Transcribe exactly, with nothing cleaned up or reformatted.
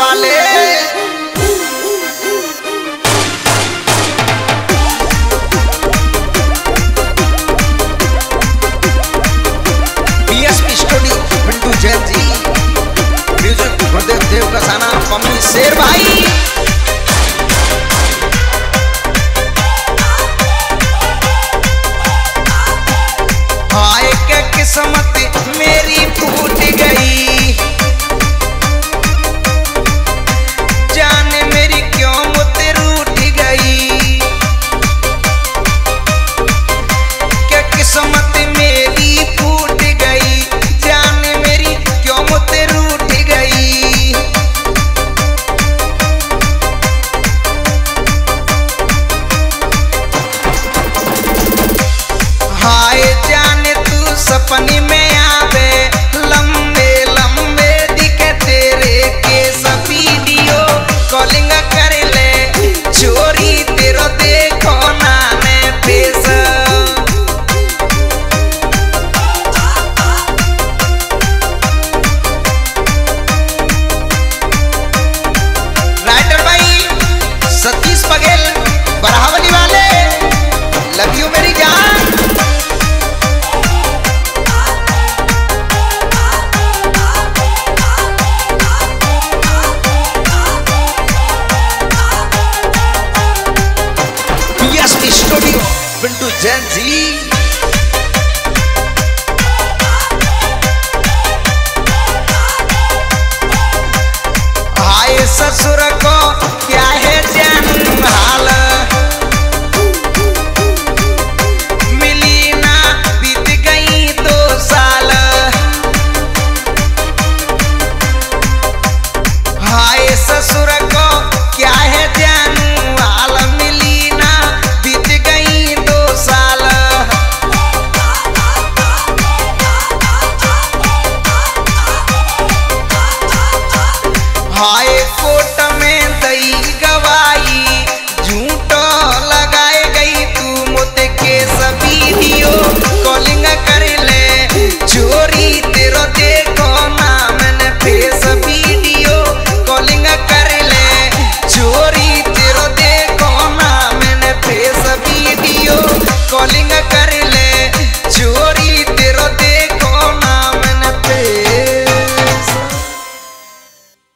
वाले। BSP studio Pintu Jain ji, music Gurudev Dev का साना पम्मी शेर भाई। हाय क्या किस्मत मेरी फूट गई, जाने मेरी क्यों मुझसे रूठ गई। क्या किस्मत मेरी फूट गई, जाने मेरी क्यों मुझसे रूठ गई। हाय जाने तू सपने में आवे, लंबे लंबे दिखे तेरे केस, वीडियो कॉलिंग कर ले चोरी तेरो देखो नाने फेस। राइटर भाई सतीश बघेल बरावली वाले, लव यू मेरी जान। स्टूडियो पिंटू जैन जी। हाय ससुर को क्या है जान हाल, मिली ना बीत गई दो साल। हाय ससुर को क्या है जान